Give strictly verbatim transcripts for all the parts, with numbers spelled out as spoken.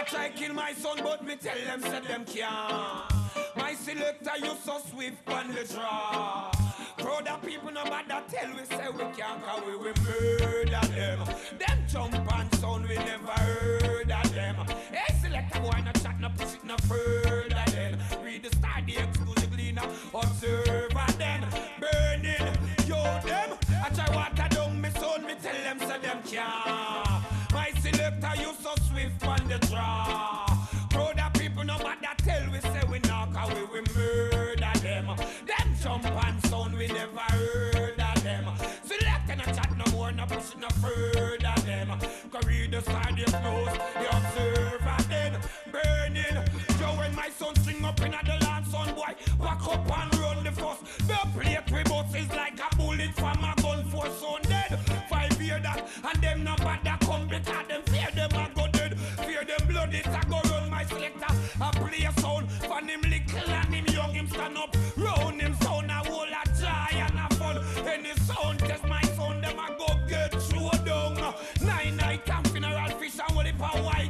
try kill my son, but me tell them, say them can't. My selector, you so swift on the draw. Crowd of people no matter tell we say we can't, cause we will murder them. Them jump and sound, we never heard of them. Hey, selector boy, no chat, no push it no further then. Read the star, the exclusively now, observe and then burning, yo them. I try water down me son, me tell them, say them can't. My selector, you so swift on the draw. Crowd of people no matter tell we say we knock, cause we will murder them. Them jump and sound, we never heard of them. Select and a chat no more, no push it no further them. Cause read the star, the close, the observe and then burning. Yo, when my son string up in the land, son boy, back up and run the first. The plate we bust is like a bullet from a gun for son dead. Five year that, and them no bother come because them fear them a go dead. Fear them blood, it's a go run my selector. I play a sound, fan him little and him young, him stand up. Round him sound, a whole a joy and a fun. Any sound, test my sound, them a go get through down. Nine night and funeral fish and hold it for white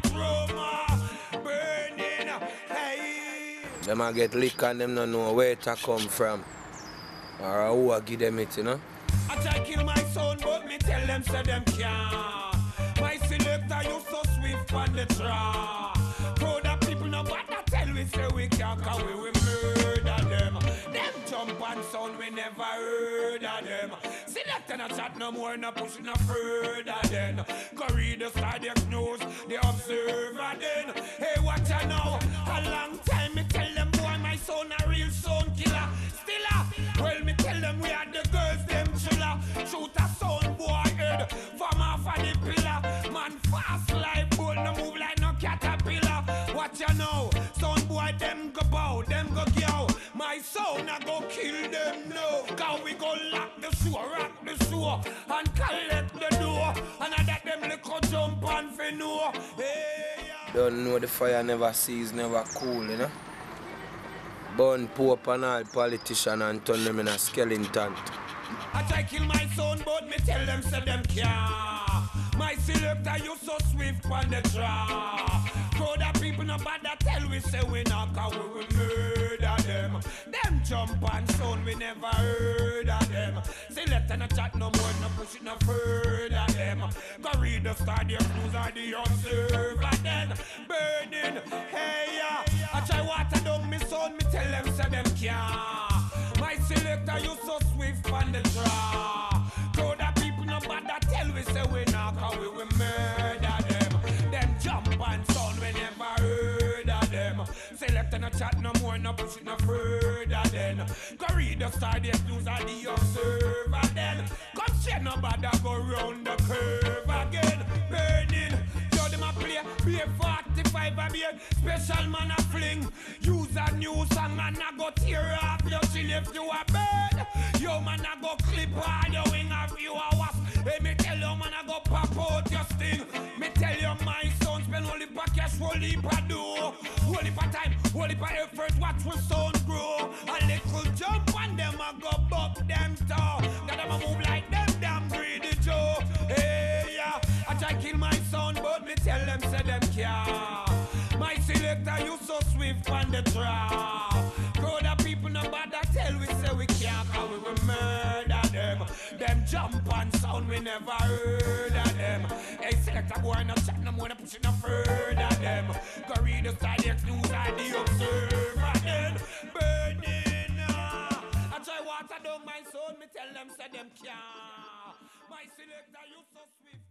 room. Burning, hey. Them a get lick and them no know where it come from. Or who a give them it, you know? I try kill my son, but me tell them, say them can't. My selector, you so swift on the draw. Crowd of people no bother tell we say we can't, cause we will murder them. Them jump and sound, we never heard of them. Select and a chat no more, no push no further then. Go read the star, the news, the observer then. Hey, watch ya now, a long time me tell them, boy, my son a real son killer. Stiller, well me tell them we are the girls, them chiller. Shoot a sound boy head from off of the pillar. Man fast like bull, no move like no caterpillar. Watch ya now, sound boy them go bow, them go go. My son I go kill them now. Cause we go lock the sewer, rock the sewer, and collect the door. And I let them little jump and fi know. Hey, yeah. Don't know the fire never cease, never cool, you know? Burn Pope and all politician and turn them in a skeleton. I try kill my son, but me tell them, say them can't. My selector, you so swift on the draw. Crowd of people no bother tell we say we knock, cause we will murder them. Them jump and sound, we never heard of them. Selector no chat no more, no push it no further them. Go read the star, the news or the observer then burning. Hey, yeah. I try water down me son, me tell them, say them can't. My selector, you so swift on the draw. Crowd of people no bother tell we say we knock, cause we will murder them. Them jump and sound, we never heard of them. Select and a chat no more, no push it no further then. Go read the star, the news or the observer then. Come share no bother, go round the curve again. Burning, yo them a play, be a forty-five a beer. Special man a fling, use a new song and a go tear off your chill if you a bird. Yo man a go clip all your wing of you a wasp. Hey me tell you man a go pop out your sting. Me tell you my son spend only pa cash, only pa do. Only pa time, only pa effort, watch when sound grow. A little jump and them a go bop them toe. Got them a move like them damn greedy Joe. Hey yeah, I try kill my son but me tell them say them can't. My selector you so swift on the draw. Crowd of people no bother tell we say we can't, cause we will murder them. Them jump and sound we never heard of them. Hey selector boy no chat no more, no push it no further them. Go read the side news and the observer then burning. I try water down my son, me tell them say them can't. My selector you so swift.